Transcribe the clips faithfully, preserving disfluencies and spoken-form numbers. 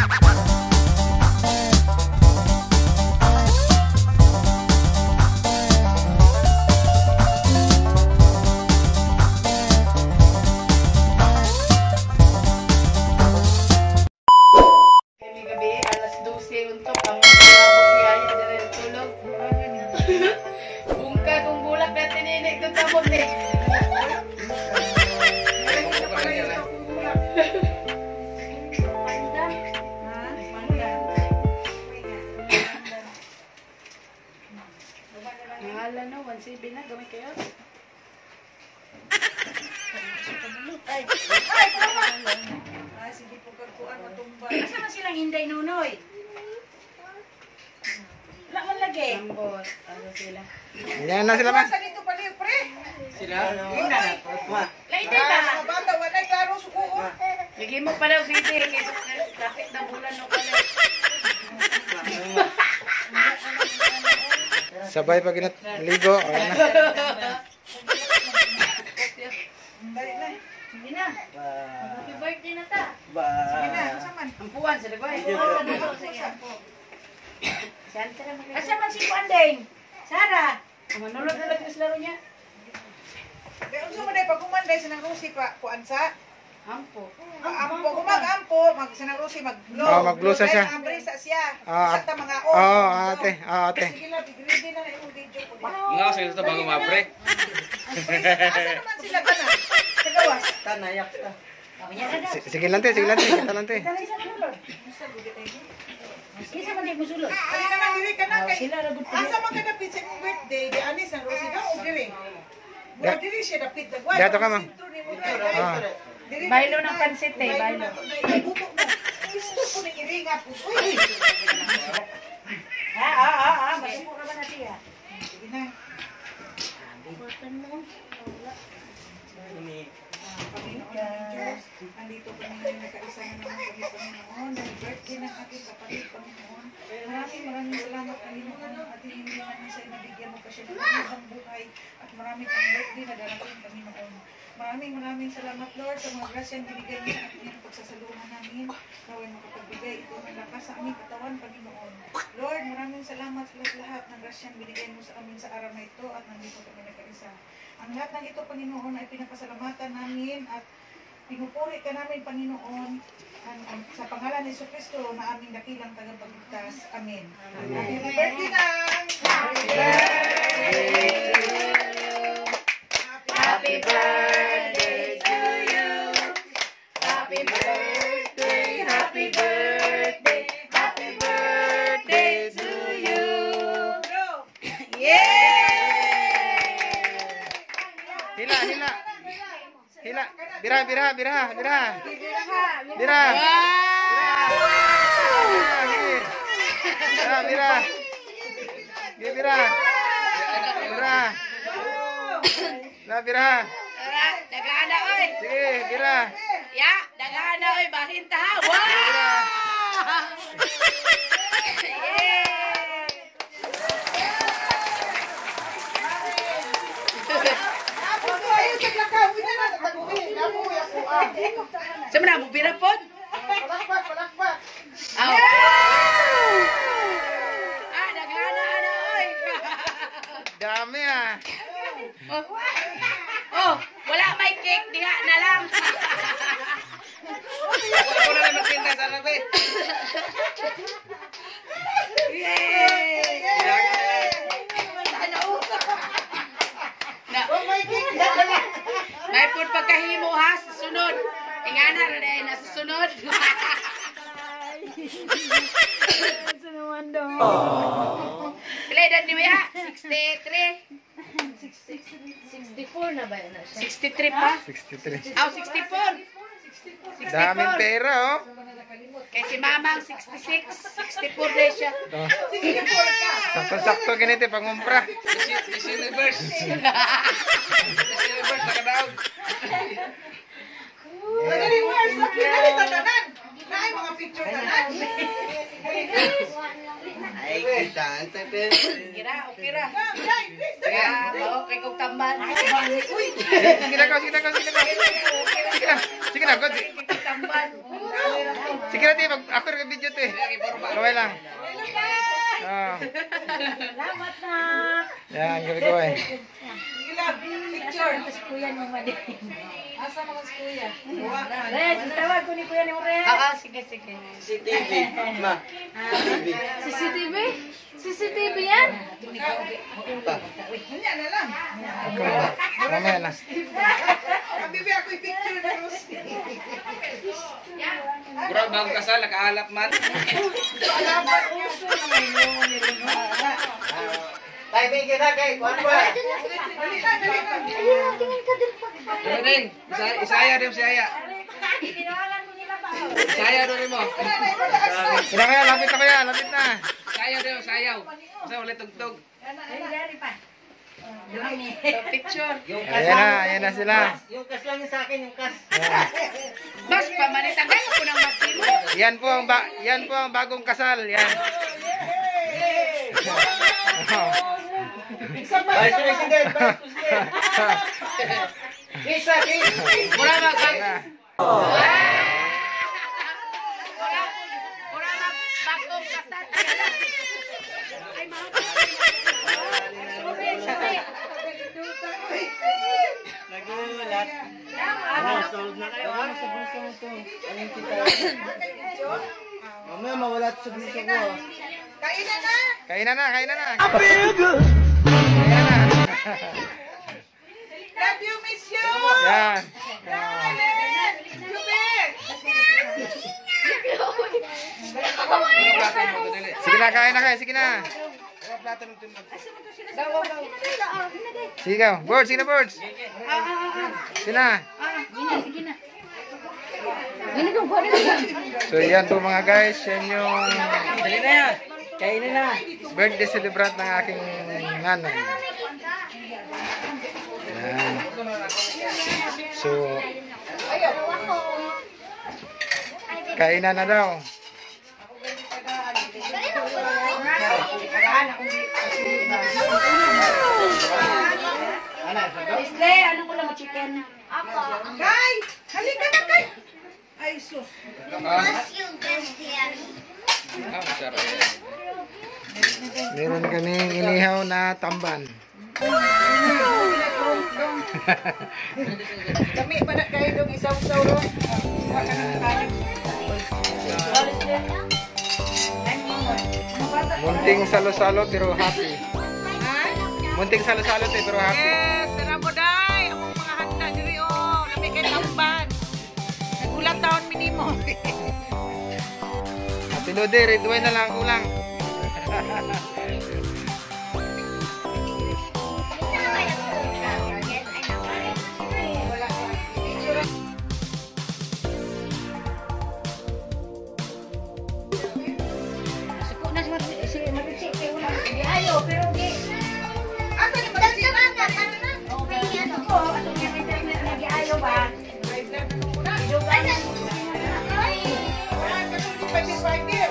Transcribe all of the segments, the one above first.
Nahala na, one seven na, gamay kayo. Ay, ay, tama! Ay, sige po kakuan, matumba. Asa na silang Inday Nunoy? Wala man lagi. Ambot, ano sila? Yan na sila man. Asa dito pa niyo, pre? Sila? Hindi na. Lainday ba? Sa bata, wala klaro suko. Lagi mo pa daw, Siti, kasi kapit na bulan no pala. Sabay pag ligo. Okay na. Dali na. Hindi na. Happy birthday na ta. Sige na, asa man? Ampuan, sa diba? Asa man si Kuandeng? Sara? Manulog na lang yung laro niya. Kaya unsa man day pag kumanday sa nang Rosie pa kuansa? Ampo. Ampo kumag-ampo, mag sa nang Rosie mag-blow. Oh, mag-blow sa siya. Ang brisa siya. Ah, Sa ta mga Oo, oh, ate. Oo, ate. Sige lang, ready na na yung video ko. Nga kasi ito bago mapre. Asa naman sila kana? Sa gawas. Tanayak ta. S- Sige lang te, sige lang te. Kita lang te. Kisa man di mo sulod. Ay na lang diri kana kay. Sila ra gud Asa man ka dapit sa imong birthday, di anis ang Rosie daw o diri. Wala diri siya dapit dagway. Dato ka, ma'am. Ah. Bailo ng pansit eh, bailo. Buto mo. Gusto ko ni iringa po. Uy. Ah, ah, ah, ah, masipura ba na siya? Sige na. Panginoon Diyos, andito po ninyo nakaisa na naman kami, Panginoon. Dahil birthday ng aking kapatid, Panginoon. Maraming maraming salamat, Panginoon. At hindi namin sa inabigyan mo pa siya ng magandang buhay. At maraming pang birthday na darating, Panginoon. Maraming maraming salamat, Lord, sa mga grasyang binigay niyo at inyong pagsasalungan namin. Naway makapagbigay ito ng lakas sa aming katawan, Panginoon. Lord, maraming salamat sa lahat ng grasyang binigay mo sa amin sa araw na ito at nandito kami nagkaisa. Ang lahat ng ito, Panginoon, ay pinapasalamatan namin at pinupuri ka namin, Panginoon, ang, ang, sa pangalan ni Jesucristo na aming dakilang tagapagligtas. Amen. Happy birthday na! Happy birthday! Happy birthday to you. Happy birthday, happy birthday, happy birthday to you. Yeah! Hila, hila. Hila. Bira, bira, bira, bira. Bira. Bira, bira. Bira, bira. Bira. Bira, bira. Dagaan na, oy. Sige, bira. Ya, dagaan na, oy. Bahin ta, ha? Wow! Sa mana mo pinapod? Palakpak, palakpak. Aw. Ah, daghana na oy. Dami ah. Oh. Oh, wala may cake diha na lang. Ako na lang magpinta sa labi. Yay! Na, Oh my God! may pud pagkahimo ha sa sunod. Ingana ra dai na sa sunod. Pila edad ni Maya? sixty-three. sixty-four na ba na siya? sixty-three pa? sixty-three. Oh, sixty-four. Daming pera oh. Kay si Mamang sixty-six, sixty-four na siya. Oh. Sakto-sakto ganito pangumpra. Miss Universe. Miss Universe nakadaog. Magaling mo, Arsa. Dali, tatanan. Naay mga picture tanan. Ay, kita. Kira, okay ra. Dali, please, dali. Kaya, mao kay kong tamban. Uy! Sige na ko, sige na ko, sige na ko. Sige na. Sige na ko. Kay kong tamban. Sige Sige na, Tay. Mag- Ako rin video, Tay. Kaway lang. Oh. Salamat na. Yan, kaway-kaway. Picture. Tapos kuya ni Madin. Asa mga kuya? Red, tawag ko ni kuya ni Red. Oo, sige, sige. C C T V. Ma. C C T V? C C T V yan? Hindi na lang. Mamaya na. Bibi ako i-picture na Rose. Bro, bago kasal, nakaalap man. Alabat uso naman yun. Nilunod. Tay, bigyan na kay. Kuhan ba? Dali na, dali na. Ano din? Isa- Isaya din si Aya. Isaya din mo. Sila kaya, lapit na kaya, lapit na. Sayaw din, sayaw. Sa ulit tugtog. Picture. Ayan na, ayan na sila. Yung kas lang yung sa akin, yung kas. Ayan. Bas, pamanitagal ko ng makino. Yan po ang ba yan po ang bagong kasal, yan. Oh. Vice President, Vice President. Isa, isa. Mura mag... Ayan. Mura, mura mag... Bagong kasal. Ay, mga... Nagulat. Ano, sold na kayo? Ano sa bulsa mo to? Anong kita? Mamaya mawala sa bulsa ko. Kainan na. Kainan na, kainan na. Kainan na. Love you, miss you. Yan. Alin. Jubel. Ano plato mo? Dali. Sige na, kain na kayo, sige na. Ano plato mo? Sige ka, Birds, sige na Birds. Sige na. So yan po mga guys, yan yung Dali na yan. Kainin na. birthday celebrant ng aking nanay. Yan. So, kainan na daw. Islay, anong ulam mo chicken? Kay, halika na kay. Ay, sus. Ah, masarap. Meron kaming inihaw na tamban. Kami pa na kayo dong isaw-saw ron. Munting salo-salo pero happy. Munting salo-salo te, pero happy. Yes, tara mo day. Among mga handa diri o. Lami kay tamban. Nagulat taon minimo. Ate Lode, red wine na lang kulang. Ayaw, pero di. Asa ni Magsi? Ayaw ba? twenty-five years.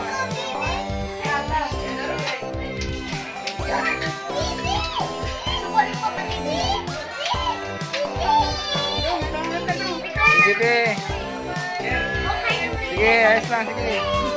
Sige te. Sige, ayos lang, sige.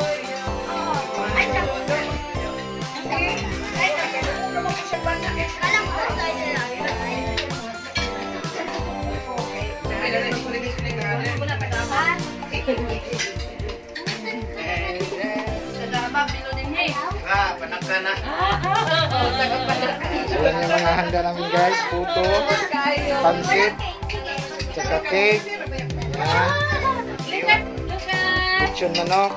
Ah, panak ka na. So yan yung mga handa namin guys. Puto, pansit, tsaka cake. Yan. Lechon manok.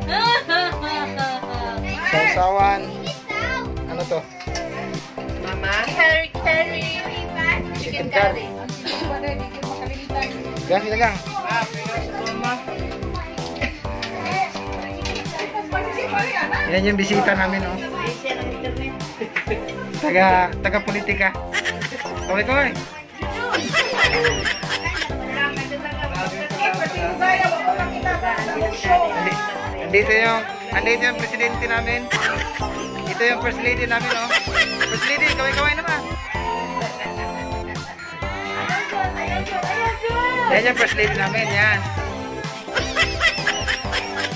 Sausawan. Ano to? Mama. Curry, curry. Chicken curry. Gang, gang. Ah, pero sa mama. Yan yung bisita namin, oh. Taga, taga politika. Kaway, kaway. Andi- Andito yung, andito yung presidente namin. Ito yung first lady namin, oh. First lady, kaway, kaway naman. Yan yung first lady namin, yan.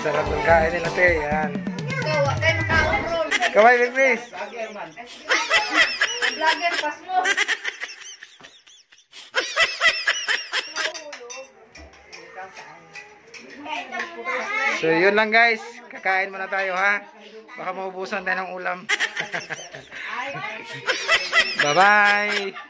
Sarap ng kain nila, te. Yan. Ikaw, wag kayo makaurol. Kaway, Big Chris. Vlogger, pas mo. So, yun lang guys. Kakain muna tayo, ha? Baka maubusan tayo ng ulam. Bye-bye!